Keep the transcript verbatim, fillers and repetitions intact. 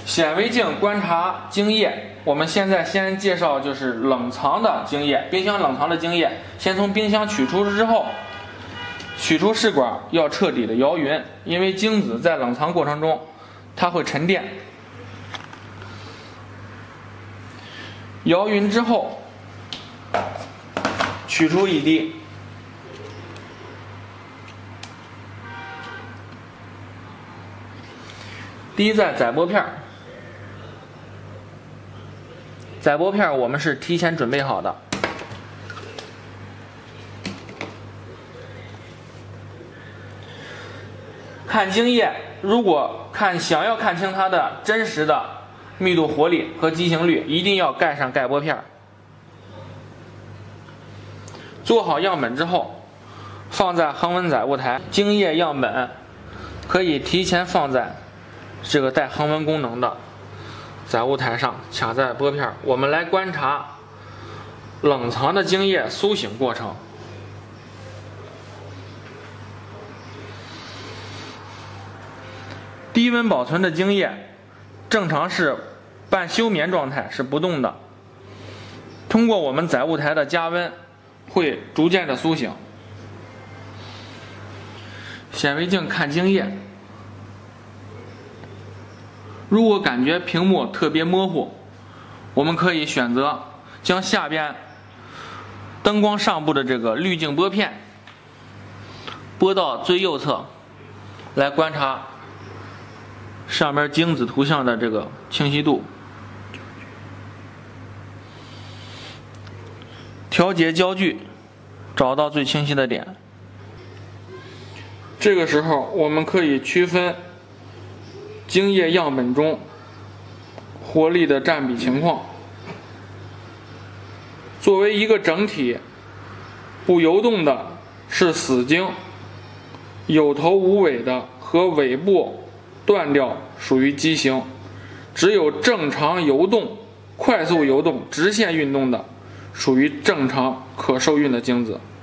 显微镜观察精液，我们现在先介绍就是冷藏的精液，冰箱冷藏的精液，先从冰箱取出之后，取出试管要彻底的摇匀，因为精子在冷藏过程中它会沉淀。摇匀之后，取出一滴，滴在载玻片。载玻片我们是提前准备好的。看精液，如果看想要看清它的真实的密度活力和畸形率，一定要盖上盖玻片。做好样本之后，放在恒温载物台。精液样本可以提前放在这个带恒温功能的载物台上，卡在玻片。我们来观察冷藏的精液苏醒过程。低温保存的精液正常是半休眠状态，是不动的。通过我们载物台的加温，会逐渐的苏醒。显微镜看精液，如果感觉屏幕特别模糊，我们可以选择将下边灯光上部的这个滤镜拨片拨到最右侧，来观察上边精子图像的这个清晰度。调节焦距，找到最清晰的点。这个时候我们可以区分精液样本中活力的占比情况。作为一个整体，不游动的是死精，有头无尾的和尾部断掉属于畸形，只有正常游动、快速游动、直线运动的属于正常可受孕的精子。